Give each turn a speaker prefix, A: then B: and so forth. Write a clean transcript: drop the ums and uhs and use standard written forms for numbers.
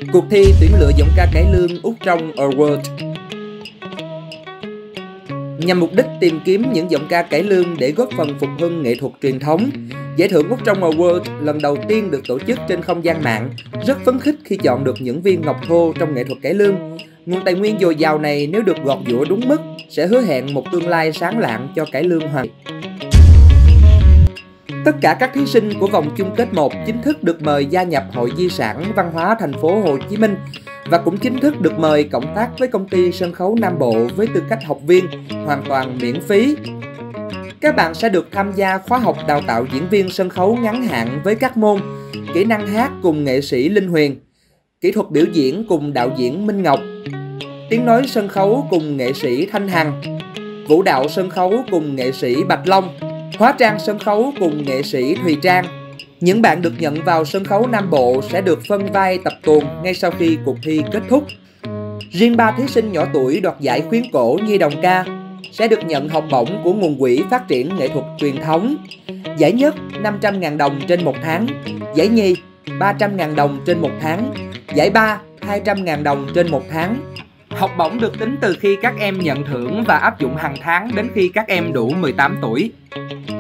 A: Cuộc thi tuyển lựa giọng ca cải lương Úc Trong Award. Nhằm mục đích tìm kiếm những giọng ca cải lương để góp phần phục hưng nghệ thuật truyền thống, giải thưởng Úc Trong Award lần đầu tiên được tổ chức trên không gian mạng, rất phấn khích khi chọn được những viên ngọc thô trong nghệ thuật cải lương. Nguồn tài nguyên dồi dào này nếu được gọt giũa đúng mức sẽ hứa hẹn một tương lai sáng lạng cho cải lương Hoàng. Tất cả các thí sinh của vòng chung kết 1 chính thức được mời gia nhập Hội Di sản Văn hóa thành phố Hồ Chí Minh và cũng chính thức được mời cộng tác với công ty Sân khấu Nam Bộ với tư cách học viên hoàn toàn miễn phí. Các bạn sẽ được tham gia khóa học đào tạo diễn viên sân khấu ngắn hạn với các môn kỹ năng hát cùng nghệ sĩ Linh Huyền, kỹ thuật biểu diễn cùng đạo diễn Minh Ngọc, tiếng nói sân khấu cùng nghệ sĩ Thanh Hằng, vũ đạo sân khấu cùng nghệ sĩ Bạch Long, hóa trang sân khấu cùng nghệ sĩ Thùy Trang. Những bạn được nhận vào sân khấu Nam Bộ sẽ được phân vai tập tuồng ngay sau khi cuộc thi kết thúc. Riêng 3 thí sinh nhỏ tuổi đoạt giải khuyến cổ Nhi Đồng Ca sẽ được nhận học bổng của nguồn quỹ phát triển nghệ thuật truyền thống. Giải nhất 500.000 đồng trên 1 tháng, giải nhì 300.000 đồng trên 1 tháng, giải ba 200.000 đồng trên 1 tháng. Học bổng được tính từ khi các em nhận thưởng và áp dụng hàng tháng đến khi các em đủ 18 tuổi.